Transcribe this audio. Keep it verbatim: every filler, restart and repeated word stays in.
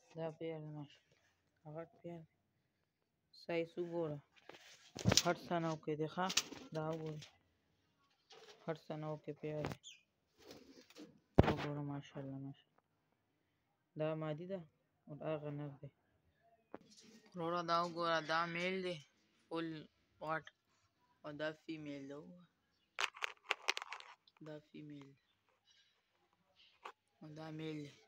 دا پیر دی ماشاءالله غټ پیر دی سایز وګوره هټ سنو کې دی ښه دا وګوره هټ سنو کې پیر دی وګوره ماشاءالله ماشاءالله دا مادي ده او هغه نر دی وروره دا وګوره دا میل دی فل غټ او دا فیمیل ده وګوره دا فیمیل دی او دا میل دی